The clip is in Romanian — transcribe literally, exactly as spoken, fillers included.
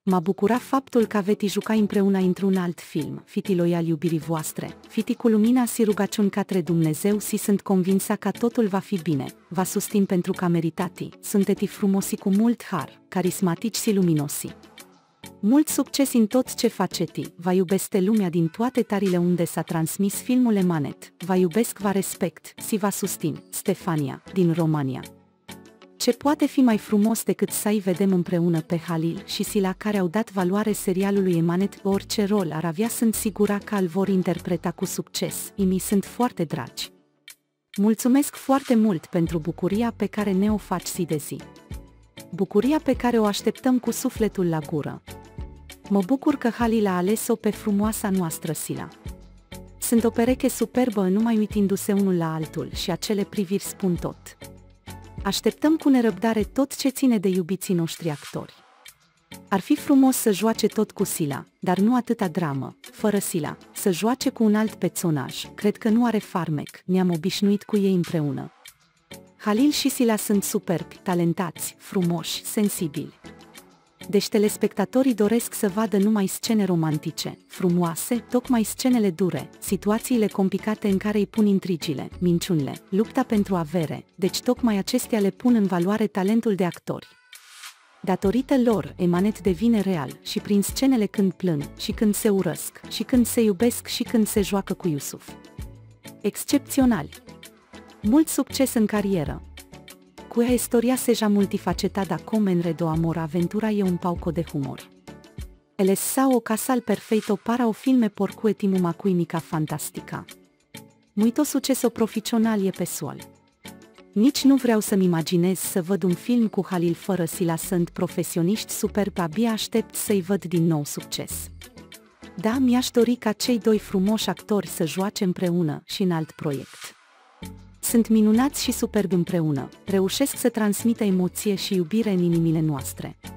M-a bucurat faptul că aveți juca împreună într-un alt film, fiti loial iubirii voastre, fiti cu lumina și rugăciuni către Dumnezeu și sunt convinsă că totul va fi bine, vă susțin pentru că meritati, sunteți frumosi cu mult har, carismatici și luminosi. Mult succes în tot ce faceți, vă iubesc lumea din toate tarile unde s-a transmis filmul Emanet, vă iubesc, vă respect și vă susțin, Stefania, din România. Ce poate fi mai frumos decât să-i vedem împreună pe Halil și Sila, care au dat valoare serialului Emanet? Orice rol ar avea, sunt sigură că îl vor interpreta cu succes, îmi sunt foarte dragi. Mulțumesc foarte mult pentru bucuria pe care ne-o faci zi de zi. Bucuria pe care o așteptăm cu sufletul la gură. Mă bucur că Halil a ales-o pe frumoasa noastră Sila. Sunt o pereche superbă, numai uitându-se unul la altul, și acele priviri spun tot. Așteptăm cu nerăbdare tot ce ține de iubiții noștri actori. Ar fi frumos să joace tot cu Sila, dar nu atâta dramă, fără Sila, să joace cu un alt personaj, cred că nu are farmec, ne-am obișnuit cu ei împreună. Halil și Sila sunt superbi, talentați, frumoși, sensibili. Deci telespectatorii doresc să vadă numai scene romantice, frumoase, tocmai scenele dure, situațiile complicate în care îi pun intrigile, minciunile, lupta pentru avere, deci tocmai acestea le pun în valoare talentul de actori. Datorită lor, Emanet devine real și prin scenele când plâng, și când se urăsc, și când se iubesc, și când se joacă cu Iusuf. Excepționali! Mult succes în carieră! Cu ea istoria seja multifacetada come en redo amor aventura e un pauco de humor. Ele sau o casal perfeito para o filme por cui uma química fantástica. Muito successo profesional e pessoal. Nici nu vreau să-mi imaginez să văd un film cu Halil fără Sila, sunt profesioniști superbi, abia aștept să-i văd din nou succes. Da, mi-aș dori ca cei doi frumoși actori să joace împreună și în alt proiect. Sunt minunați și superbi împreună, reușesc să transmită emoție și iubire în inimile noastre.